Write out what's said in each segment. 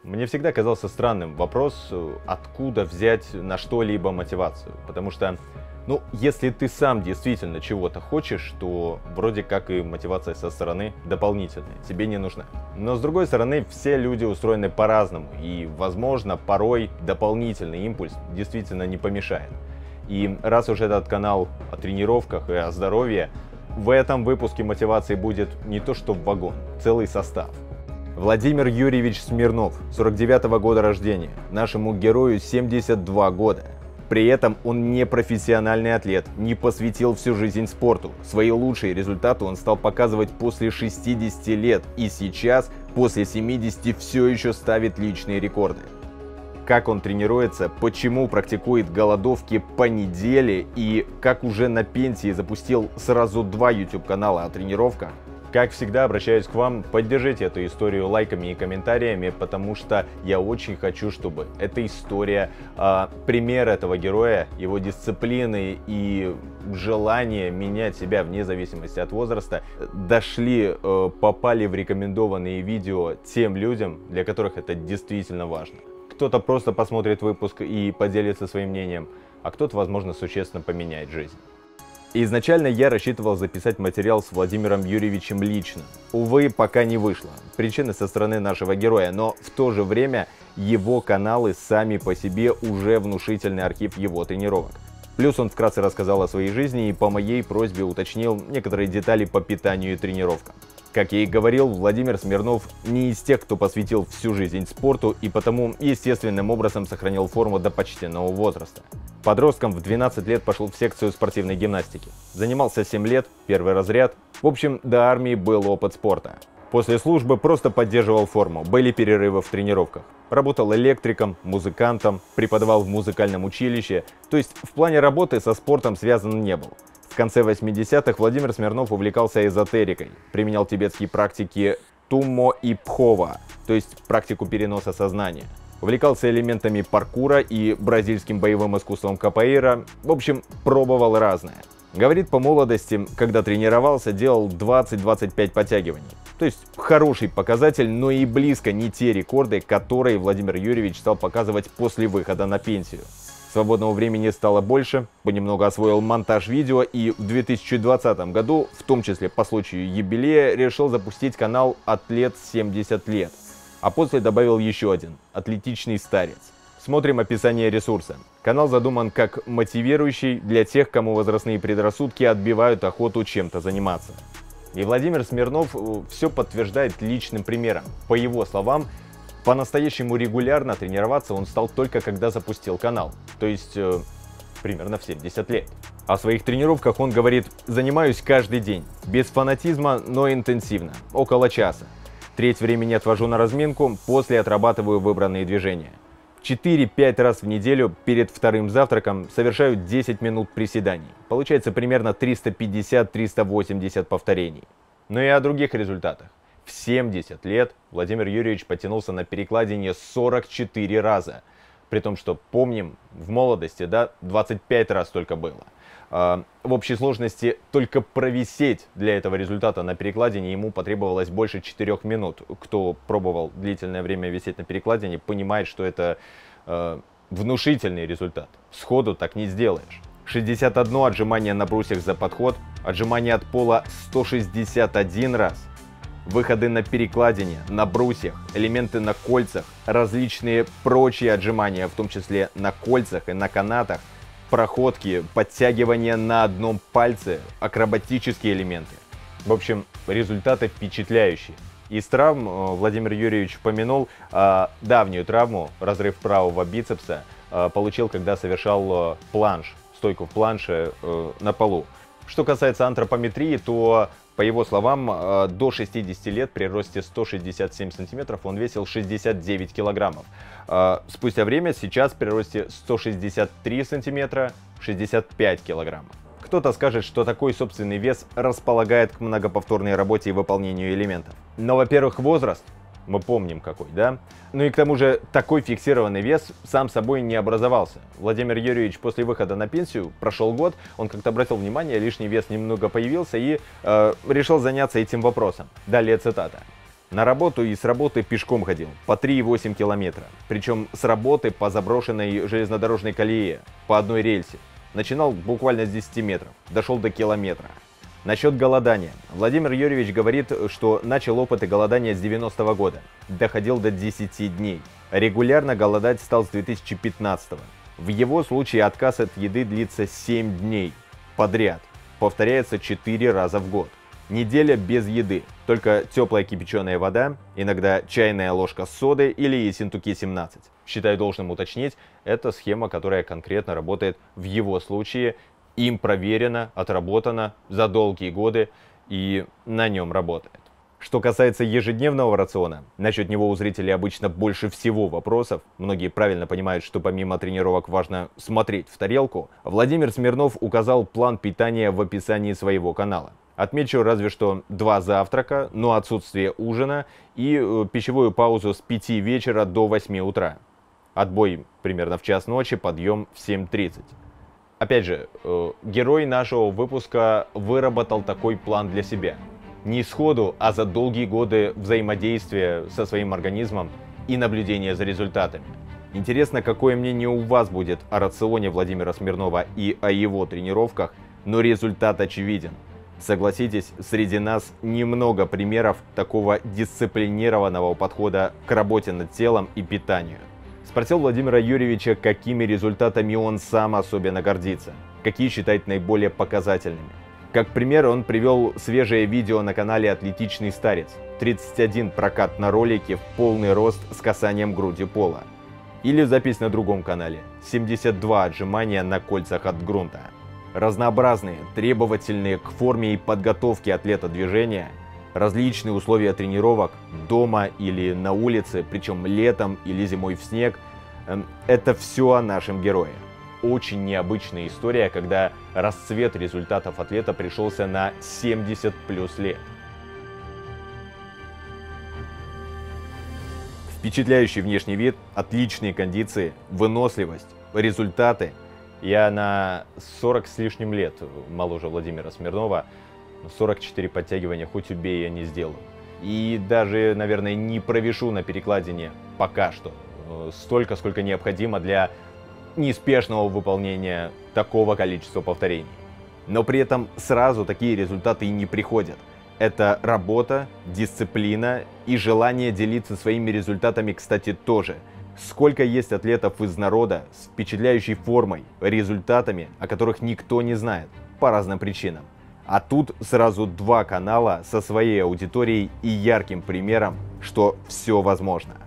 Мне всегда казался странным вопрос, откуда взять на что-либо мотивацию. Потому что, если ты сам действительно чего-то хочешь, то вроде как и мотивация со стороны дополнительная, тебе не нужна. Но с другой стороны, все люди устроены по-разному. И, возможно, порой дополнительный импульс действительно не помешает. И раз уж этот канал о тренировках и о здоровье, в этом выпуске мотивации будет не то что вагон, целый состав. Владимир Юрьевич Смирнов, 49-го года рождения, нашему герою 72 года. При этом он не профессиональный атлет, не посвятил всю жизнь спорту. Свои лучшие результаты он стал показывать после 60 лет и сейчас, после 70, все еще ставит личные рекорды. Как он тренируется, почему практикует голодовки по неделе и как уже на пенсии запустил сразу 2 YouTube канала о тренировках. Как всегда, обращаюсь к вам, поддержите эту историю лайками и комментариями, потому что я очень хочу, чтобы эта история, пример этого героя, его дисциплины и желание менять себя вне зависимости от возраста, попали в рекомендованные видео тем людям, для которых это действительно важно. Кто-то просто посмотрит выпуск и поделится своим мнением, а кто-то, возможно, существенно поменяет жизнь. Изначально я рассчитывал записать материал с Владимиром Юрьевичем лично. Увы, пока не вышло. Причины со стороны нашего героя, но в то же время его каналы сами по себе уже внушительный архив его тренировок. Плюс он вкратце рассказал о своей жизни и по моей просьбе уточнил некоторые детали по питанию и тренировкам. Как я и говорил, Владимир Смирнов не из тех, кто посвятил всю жизнь спорту и потому естественным образом сохранил форму до почтенного возраста. Подростком в 12 лет пошел в секцию спортивной гимнастики. Занимался 7 лет, первый разряд. В общем, до армии был опыт спорта. После службы просто поддерживал форму, были перерывы в тренировках. Работал электриком, музыкантом, преподавал в музыкальном училище. То есть в плане работы со спортом связан не был. В конце 80-х Владимир Смирнов увлекался эзотерикой, применял тибетские практики Туммо и Пхова, то есть практику переноса сознания. Увлекался элементами паркура и бразильским боевым искусством капоэйра, в общем, пробовал разное. Говорит, по молодости, когда тренировался, делал 20-25 подтягиваний. То есть хороший показатель, но и близко не те рекорды, которые Владимир Юрьевич стал показывать после выхода на пенсию. Свободного времени стало больше, понемногу освоил монтаж видео и в 2020 году, в том числе по случаю юбилея, решил запустить канал «Атлет 70 лет». А после добавил еще один – «Атлетичный старец». Смотрим описание ресурса. Канал задуман как мотивирующий для тех, кому возрастные предрассудки отбивают охоту чем-то заниматься. И Владимир Смирнов все подтверждает личным примером. По его словам, по-настоящему регулярно тренироваться он стал только когда запустил канал, то есть примерно в 70 лет. О своих тренировках он говорит: занимаюсь каждый день, без фанатизма, но интенсивно, около часа. Треть времени отвожу на разминку, после отрабатываю выбранные движения. 4-5 раз в неделю перед вторым завтраком совершаю 10 минут приседаний. Получается примерно 350-380 повторений. Но и о других результатах. В 70 лет Владимир Юрьевич потянулся на перекладине 44 раза. При том, что помним, в молодости, 25 раз только было. В общей сложности только провисеть для этого результата на перекладине ему потребовалось больше 4 минут. Кто пробовал длительное время висеть на перекладине, понимает, что это внушительный результат. Сходу так не сделаешь. 61 отжимание на брусьях за подход, отжимание от пола 161 раз. Выходы на перекладине, на брусьях, элементы на кольцах, различные прочие отжимания, в том числе на кольцах и на канатах, проходки, подтягивания на одном пальце, акробатические элементы. В общем, результаты впечатляющие. Из травм Владимир Юрьевич упомянул давнюю травму, разрыв правого бицепса, получил, когда совершал планж, стойку в планше на полу. Что касается антропометрии, то, по его словам, до 60 лет при росте 167 сантиметров он весил 69 килограммов. Спустя время сейчас при росте 163 сантиметра 65 килограммов. Кто-то скажет, что такой собственный вес располагает к многоповторной работе и выполнению элементов. Но, во-первых, возраст, мы помним какой, да? Ну и к тому же такой фиксированный вес сам собой не образовался. Владимир Юрьевич после выхода на пенсию, прошел год, он как-то обратил внимание, лишний вес немного появился и решил заняться этим вопросом. Далее цитата. На работу и с работы пешком ходил, по 3,8 километра. Причем с работы по заброшенной железнодорожной колее, по одной рельсе. Начинал буквально с 10 метров, дошел до километра. Насчет голодания. Владимир Юрьевич говорит, что начал опыты голодания с 90-го года. Доходил до 10 дней. Регулярно голодать стал с 2015-го. В его случае отказ от еды длится 7 дней подряд. Повторяется 4 раза в год. Неделя без еды, только теплая кипяченая вода, иногда чайная ложка соды или Ессентуки-17. Считаю должным уточнить, это схема, которая конкретно работает в его случае, им проверена, отработана за долгие годы и на нем работает. Что касается ежедневного рациона, насчет него у зрителей обычно больше всего вопросов. Многие правильно понимают, что помимо тренировок важно смотреть в тарелку. Владимир Смирнов указал план питания в описании своего канала. Отмечу разве что 2 завтрака, но отсутствие ужина и пищевую паузу с 5 вечера до 8 утра. Отбой примерно в час ночи, подъем в 7:30. Опять же, герой нашего выпуска выработал такой план для себя. Не сходу, а за долгие годы взаимодействия со своим организмом и наблюдения за результатами. Интересно, какое мнение у вас будет о рационе Владимира Смирнова и о его тренировках, но результат очевиден. Согласитесь, среди нас немного примеров такого дисциплинированного подхода к работе над телом и питанию. Спросил Владимира Юрьевича, какими результатами он сам особенно гордится, какие считает наиболее показательными. Как пример он привел свежее видео на канале «Атлетичный старец». 31 прокат на ролике в полный рост с касанием груди пола. Или запись на другом канале. 72 отжимания на кольцах от грунта. Разнообразные, требовательные к форме и подготовке атлета движения, различные условия тренировок дома или на улице, причем летом или зимой в снег. Это все о нашем герое. Очень необычная история, когда расцвет результатов атлета пришелся на 70 плюс лет. Впечатляющий внешний вид, отличные кондиции, выносливость, результаты. Я на 40 с лишним лет моложе Владимира Смирнова, 44 подтягивания хоть убей я не сделаю. И даже, наверное, не провешу на перекладине пока что столько, сколько необходимо для неспешного выполнения такого количества повторений. Но при этом сразу такие результаты и не приходят. Это работа, дисциплина и желание делиться своими результатами, кстати, тоже. Сколько есть атлетов из народа с впечатляющей формой, результатами, о которых никто не знает по разным причинам. А тут сразу 2 канала со своей аудиторией и ярким примером, что все возможно.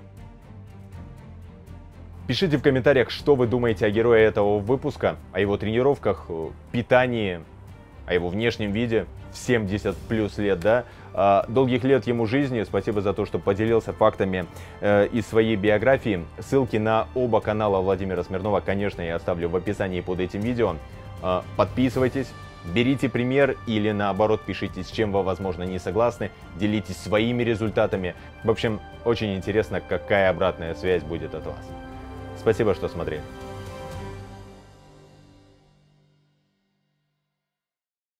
Пишите в комментариях, что вы думаете о герое этого выпуска, о его тренировках, питании, о его внешнем виде. В 70 плюс лет, да? Долгих лет ему жизни. Спасибо за то, что поделился фактами из своей биографии. Ссылки на оба канала Владимира Смирнова, конечно, я оставлю в описании под этим видео. Подписывайтесь, берите пример или наоборот пишите, с чем вы, возможно, не согласны. Делитесь своими результатами. В общем, очень интересно, какая обратная связь будет от вас. Спасибо, что смотрели.